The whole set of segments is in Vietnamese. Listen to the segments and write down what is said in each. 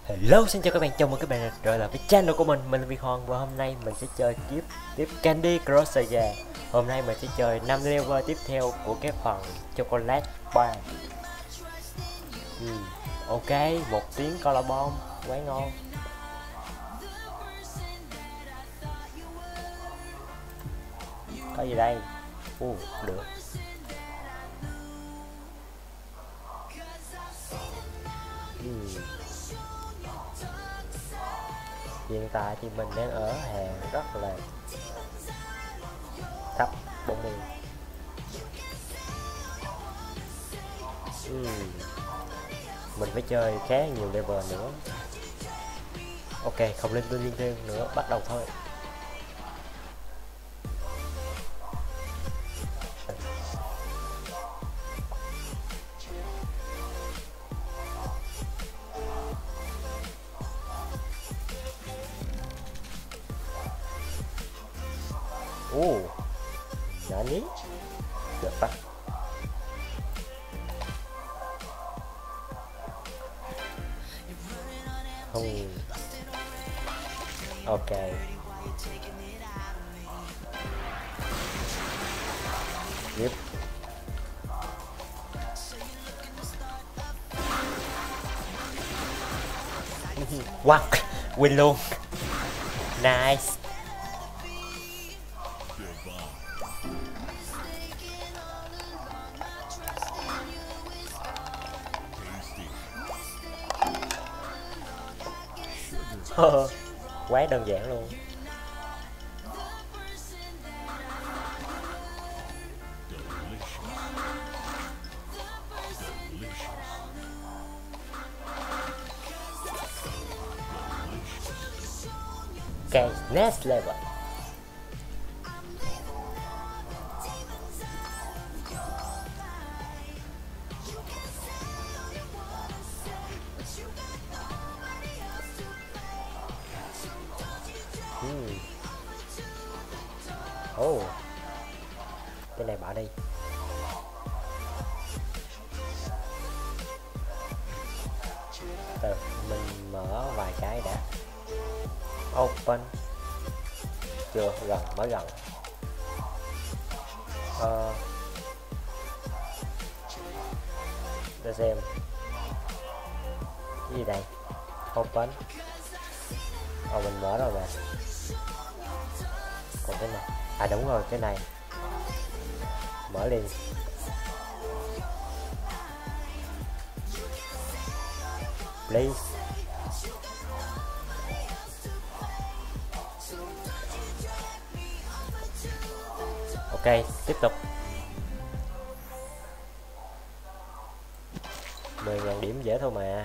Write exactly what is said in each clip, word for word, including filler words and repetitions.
Hello, xin chào các bạn, chào mừng các bạn trở lại với channel của mình. Mình là Việt Hoàng và hôm nay mình sẽ chơi tiếp tiếp Candy Crush Saga. Hôm nay mình sẽ chơi năm level tiếp theo của cái phần Chocolate Bar. uhm, Ok, một tiếng color bomb quá ngon. Có gì đây? uh, Được. uhm. Hiện tại thì mình đang ở hàng rất là thấp, bốn mươi. uhm. Mình phải chơi khá nhiều level nữa. Ok, không lên tương liên nữa, bắt đầu thôi. Ồ, nani? Được phát. Không. Ok. Yep. Wow, win luôn. Nice. Quá đơn giản luôn. Okay, next level. Hmm. Oh, cái này bỏ đi. Từ mình mở vài cái đã. Open. Chưa, gần, mới gần. Ờ, để xem cái gì đây. Open. Ồ, mình mở rồi nè. Còn cái này, à đúng rồi, cái này mở liền. Please. Ok, tiếp tục. Mười ngàn điểm dễ thôi mà.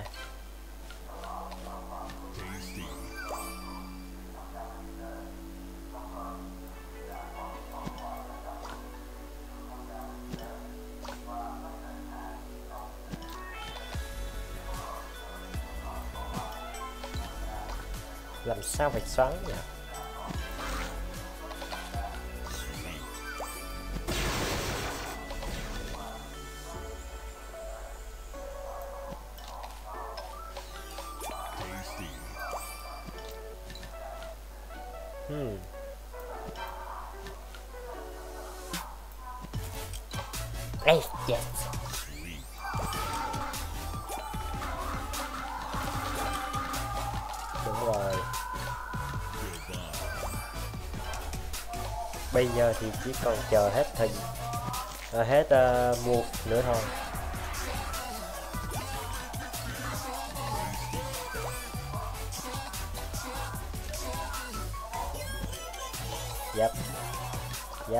Làm sao phải xoắn nhỉ? Hmm. Hey, yes. Đúng rồi. Bây giờ thì chỉ còn chờ hết thời à, hết uh, mua nữa thôi. Yep. Yep.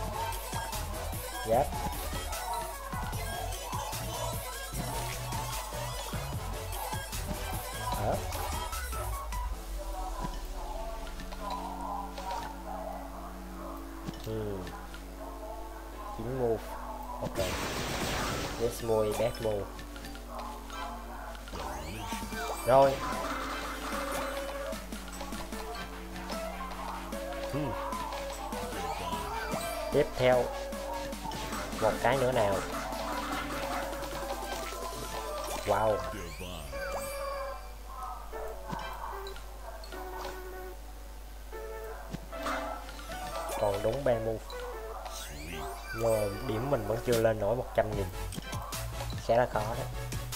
Yep. Hả? Hmm. Chín move. Ok. Yes move, bad move. Rồi. Hmm. Tiếp theo một cái nữa nào. Wow. còn đúng ba move, nhưng mà điểm mình vẫn chưa lên nổi một trăm nghìn, sẽ là khó đấy.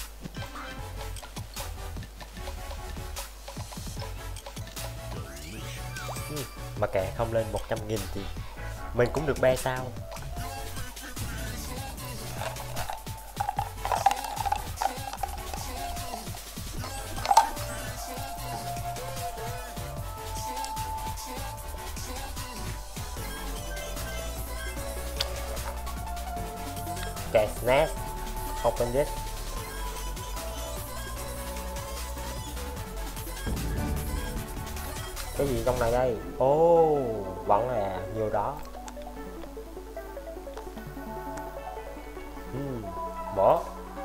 Ừ, mà kệ, không lên một trăm nghìn thì mình cũng được ba sao. Okay, next, open this. Cái gì trong này đây? Ô, oh, vẫn là nhiều đó. Hmm, bỏ.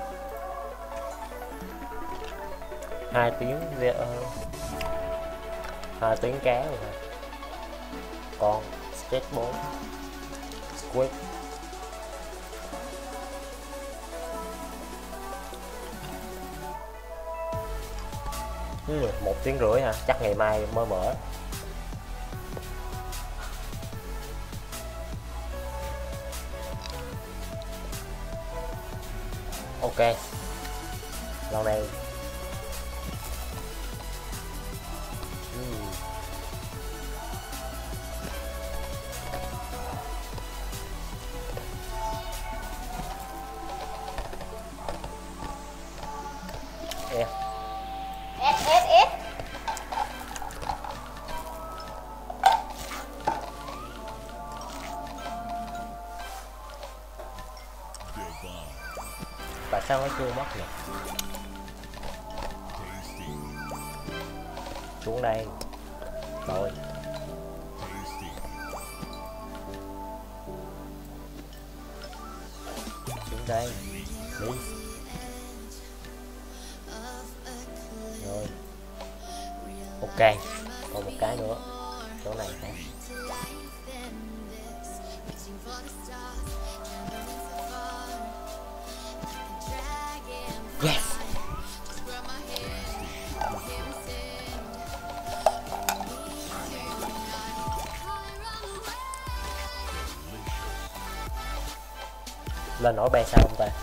Hai tiếng uh, hai tiếng cá rồi. Còn skate bốn, squid. Ừ, một tiếng rưỡi hả? Chắc ngày mai mới mở. Ok, lần này ừ. Yeah. S S S. Tại sao nó chưa mất nhỉ? Xuống đây. Rồi. Xuống đây. Đi. Rồi. Ok. Còn một cái nữa. Chỗ này hả? Yes. Lên nổi bay sao không ta?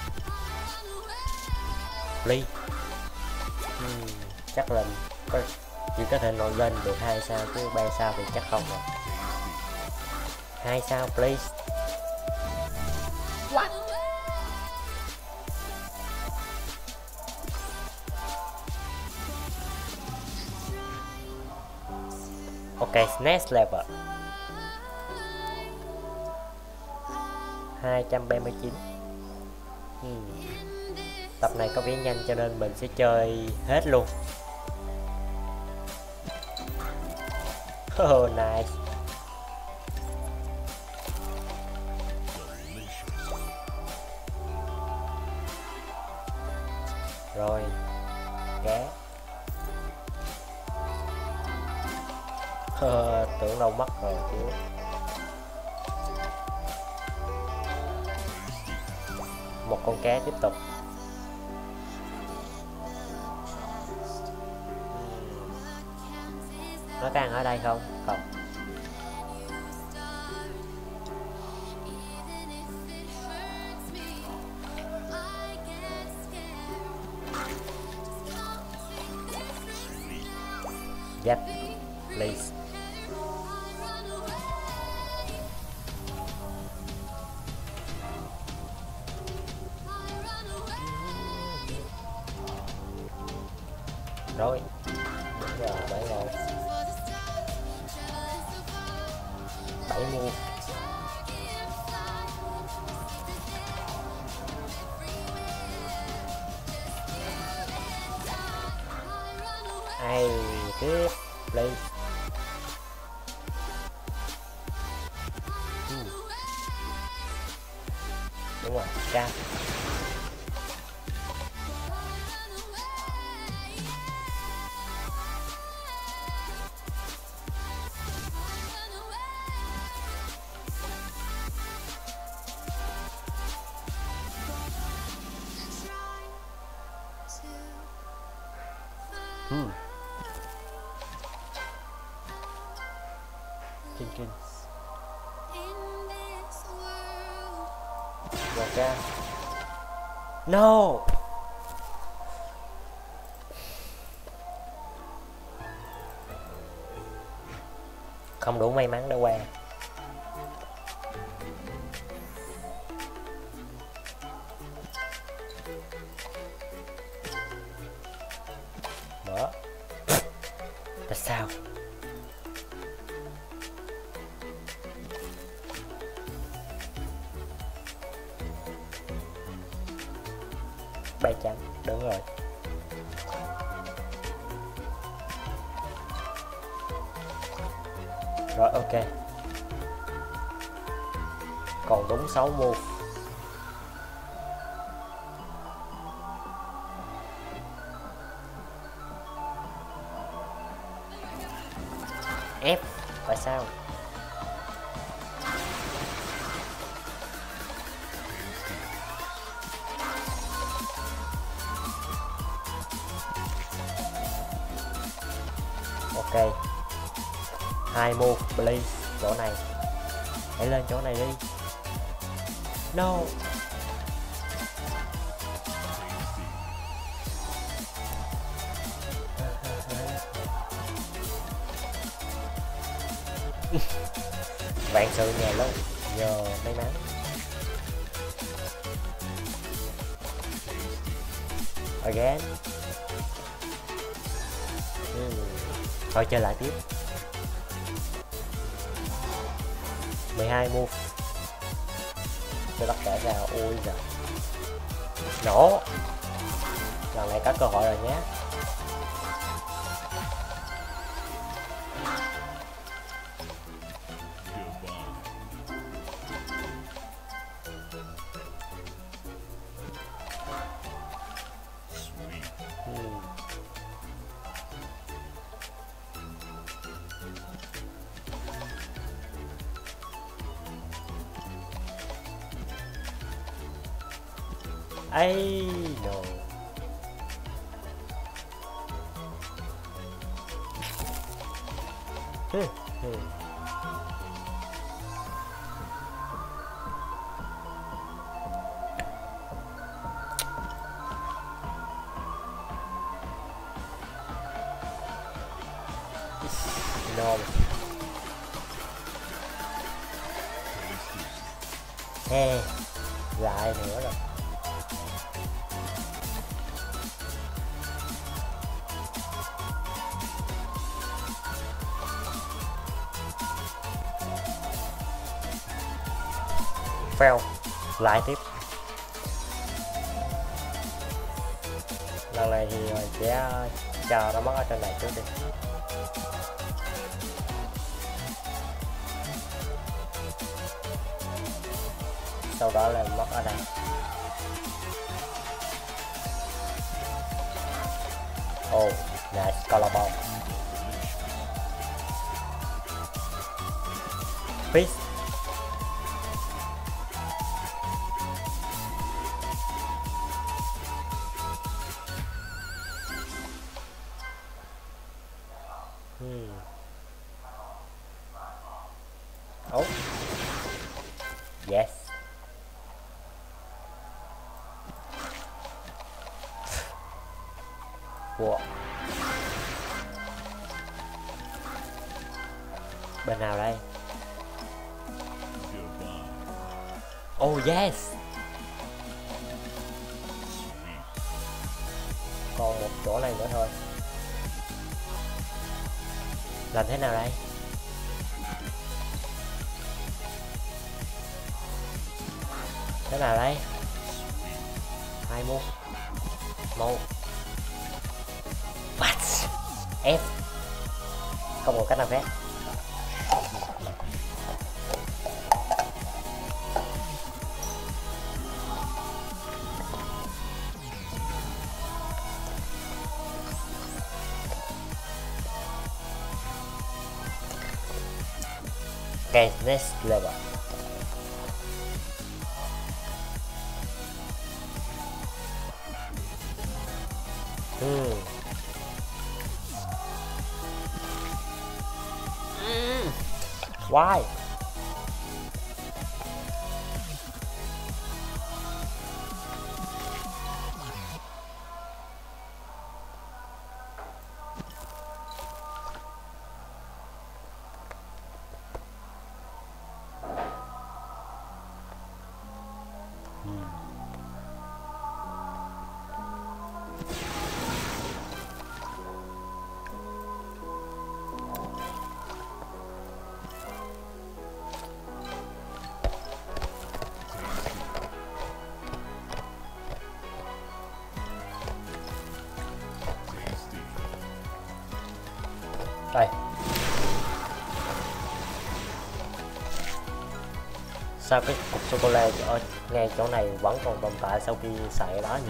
Please. Hmm, chắc là có, chỉ có thể nổi lên được hai sao chứ bay sao thì chắc không rồi. Hai sao please. What? Ok, next level hai trăm ba mươi chín. hmm. Tập này có vẻ nhanh cho nên mình sẽ chơi hết luôn. Oh nice. Rồi cá. Tưởng đâu mất rồi chứ. Một con cá tiếp tục. Nó có ăn ở đây không? Không. Yep, please. Rồi, giờ bảy rồi. Bảy mua. Ai tiếp, please. Hmm. Đúng rồi, ra. Hmm. Jenkins. một ra. No. Không đủ may mắn để qua. Mở. Tại sao? Bảy chấm, đúng rồi. Rồi ok. Còn đúng sáu move. F. Tại sao? Ok. Hai move please. Chỗ này. Hãy lên chỗ này đi. No. Vạn sự nhờ lâu, nhờ may mắn. Again. Hmm. Thôi chơi lại tiếp. mười hai move. Cho tất cả ra. Ôi giời. Nổ. Lần này có cơ hội rồi nhé. Ấy no. Hmm, hmm. No. Hey, lại nữa rồi. Fail. Lại tiếp. Lần này thì sẽ chờ nó mất ở trên này trước đi. Sau đó là mất ở đây. Oh, nice color bomb. Peace. Hmm. Oh. Yes. Wow. Bên nào đây? Oh yes. Còn một chỗ này nữa thôi. Làm thế nào đây? Thế nào đây? Hai move. Một. What? F. Không có cách nào khác. Okay, next level. Hmm. Mm. Why? Đây. Sao cái cục sô cô la ở ngay chỗ này vẫn còn tồn tại sau khi xài cái đó nhỉ?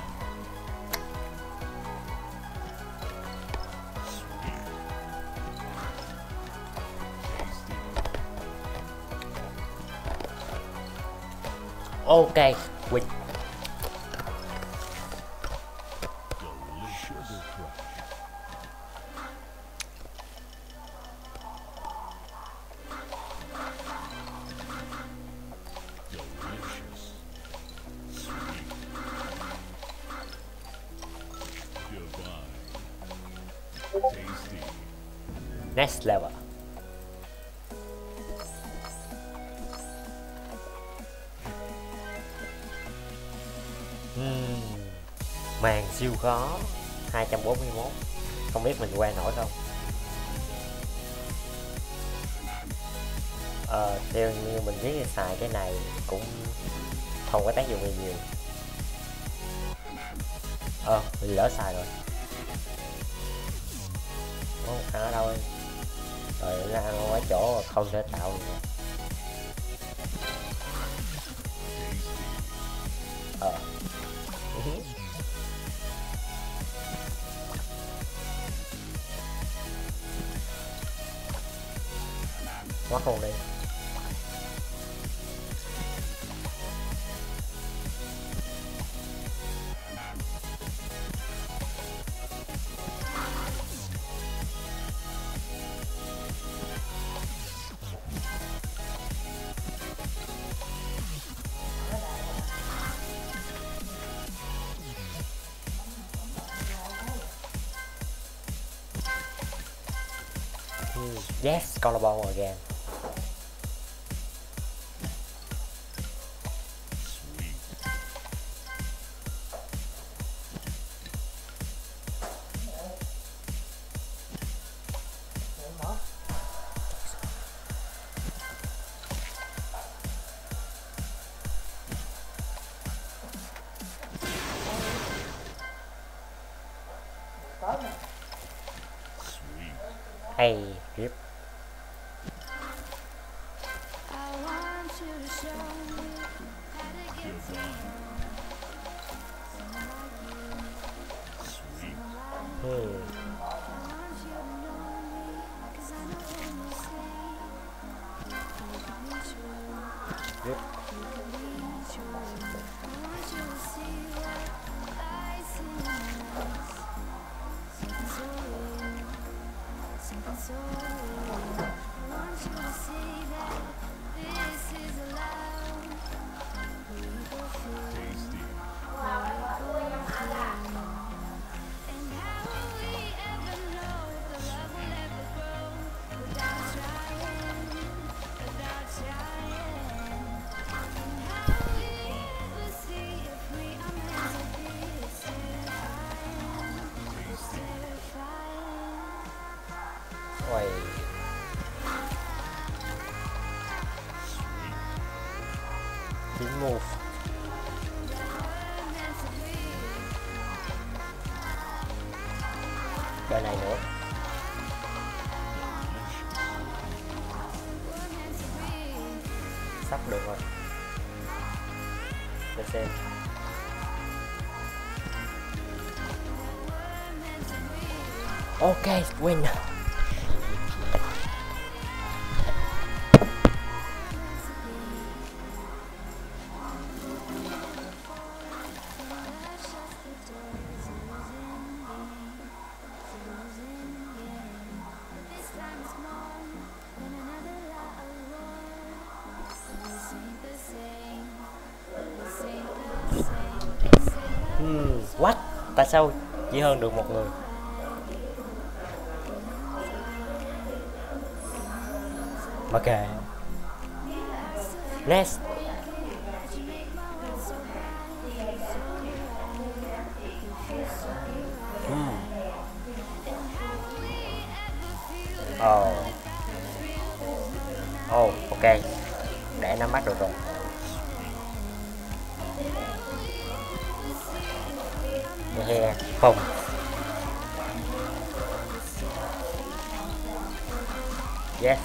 Ok, win. Next level. uhm. Màn siêu khó hai trăm bốn mươi mốt. Không biết mình qua nổi không. Ờ, theo như mình biết thì xài cái này cũng không có tác dụng gì nhiều. Ờ, mình lỡ xài rồi. Ồ, ăn ở đâu ấy? Rồi ra ăn ở chỗ không thể tạo được. Ờ. Mất luôn đi. Yes, collarbone again. Hey, rip. Hmm. Rip. Ôi. Didn't move. Bên này nữa. Sắp được rồi. Để xem. Ok, win. Hmm, what? Tại sao chỉ hơn được một người? Mà kệ. Next. Hmm. Oh. Oh, ok. Để nắm bắt được rồi. He, không. Yes.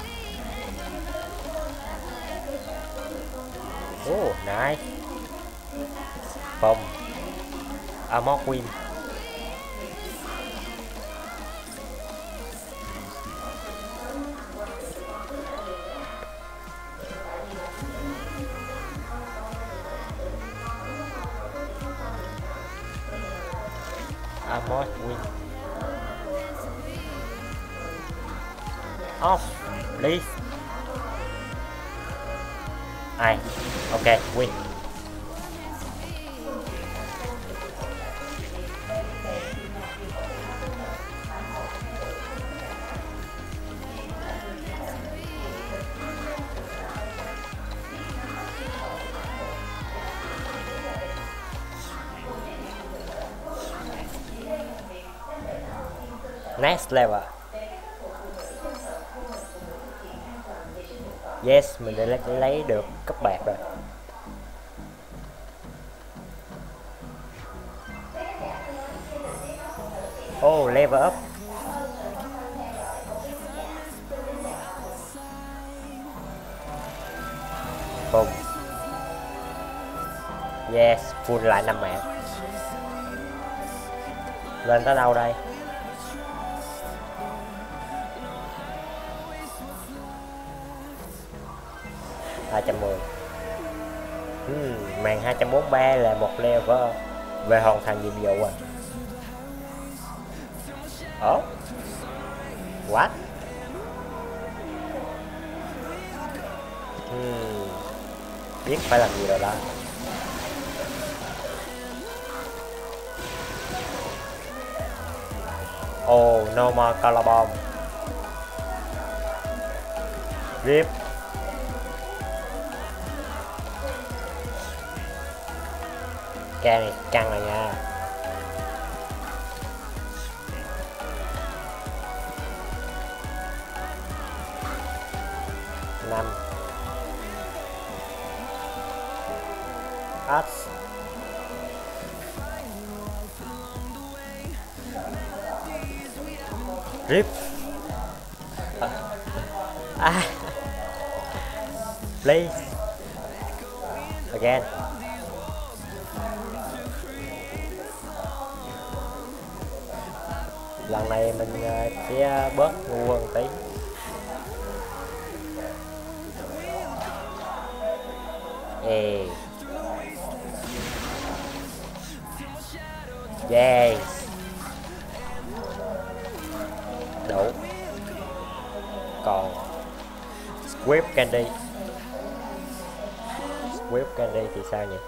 Oh, nice. Boom. Armor Queen. Armor Queen. Off, please. Ai, ok, win. Next level. Yes, mình đã lấy, lấy được cấp bạc rồi. Oh, level up. Boom. Yes, full lại năm mạng. Lên tới đâu đây? hai trăm mười. hmm, Màn hai trăm bốn mươi ba là một level về hoàn thành nhiệm vụ à. Ồ, what? hmm, Biết phải làm gì rồi đó. Oh, no more color bomb. Rip. Ca này căng rồi nha. Năm. Át. Rip. Ah. Please. Again. Lần này mình sẽ bớt ngu hơn tí. Ê. Yes. Đủ. Còn Squib Candy. Squib Candy thì sao nhỉ?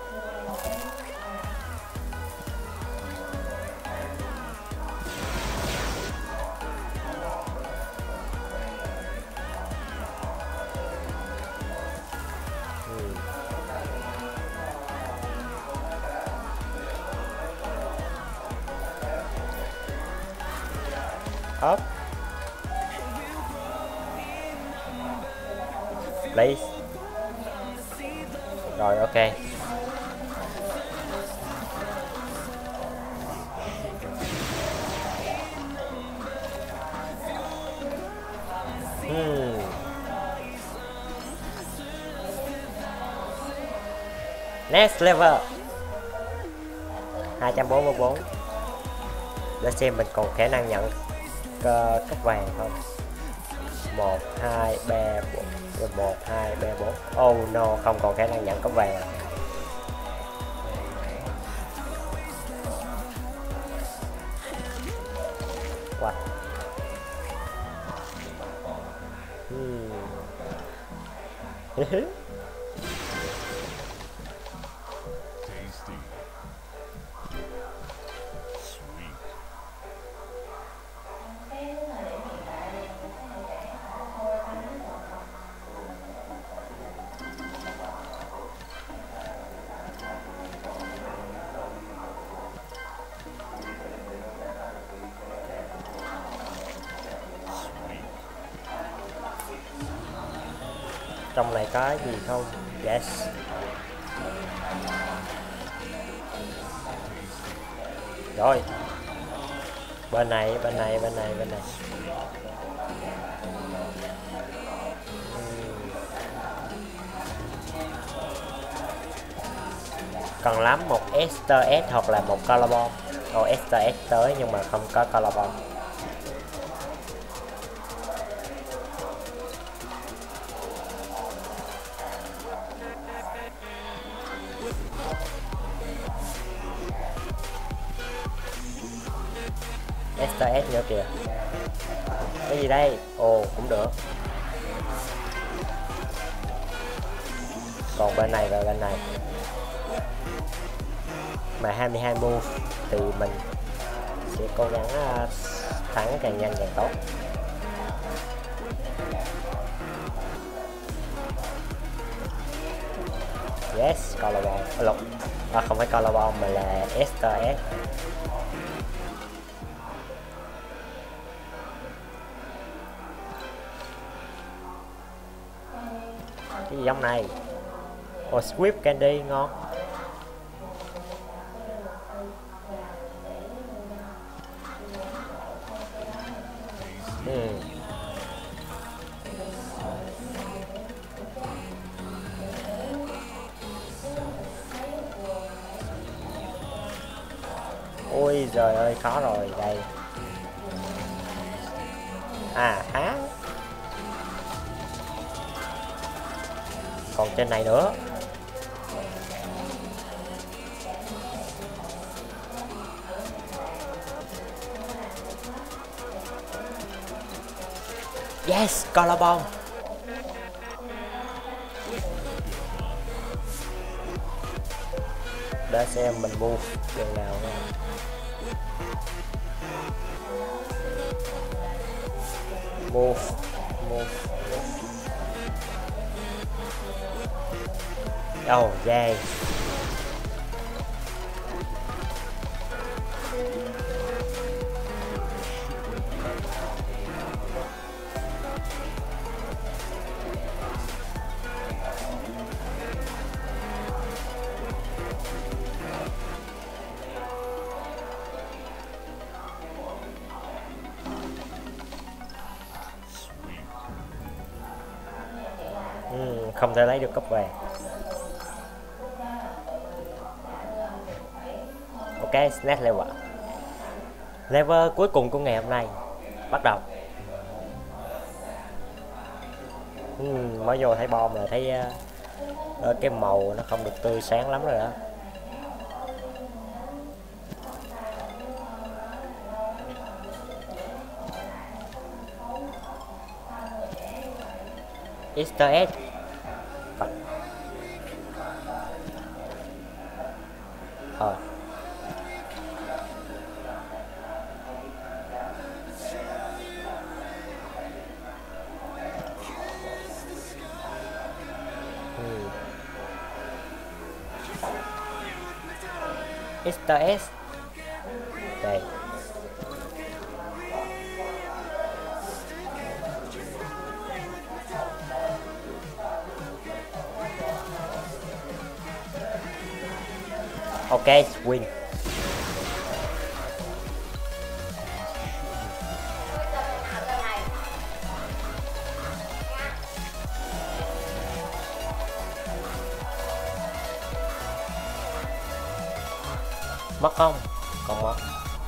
Up. Please. Rồi, ok. hmm. Next level hai trăm bốn mươi bốn. Để xem mình còn khả năng nhận uh, cấp vàng không. Một hai ba bốn. Một hai ba bốn. Oh no, không còn khả năng nhận cấp vàng. What? hmm. Trong này có gì không? Yes. Rồi. Bên này, bên này, bên này, bên này. Còn lắm một Easter egg hoặc là một color bomb. Ồ, Easter egg tới nhưng mà không có color bomb. Easter egg nữa kìa. Cái gì đây? Ồ, cũng được. Còn bên này và bên này mà hai mươi hai move thì mình sẽ cố gắng uh, thắng càng nhanh càng tốt. Yes, color bomb. À, lục. À, không phải color bomb mà là Easter egg. Cái gì giống này? Ồ, oh, Squid Candy ngon. Hmm. Ôi giời ơi, khó rồi đây. À há. Còn trên này nữa. Yes, color bomb. Để xem mình move đường nào nha. Move, move, move. Oh, yay. Uhm, không thể lấy được cốc vàng. Ok, next level. Level cuối cùng của ngày hôm nay bắt đầu. uhm, Mới vô thấy bom rồi thấy uh, cái màu nó không được tươi sáng lắm rồi đó. Easter egg. Ờ. Hmm. Easter egg. Đây. Ok, win. Mất không? Còn mất.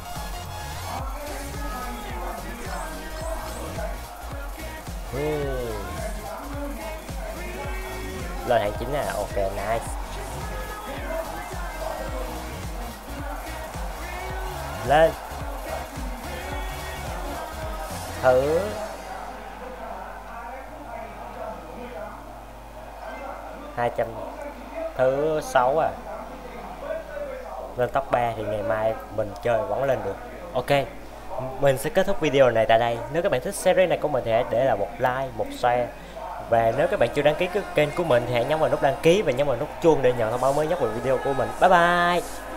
uhm. Lên hạng chín à? Ok, nice. Lên thử hai trăm thứ sáu à. Lên top ba thì ngày mai mình chơi vẫn lên được. Ok, mình sẽ kết thúc video này tại đây. Nếu các bạn thích series này của mình thì hãy để là một like, một share. Và nếu các bạn chưa đăng ký kênh của mình thì hãy nhấn vào nút đăng ký và nhấn vào nút chuông để nhận thông báo mới nhất về video của mình. Bye bye.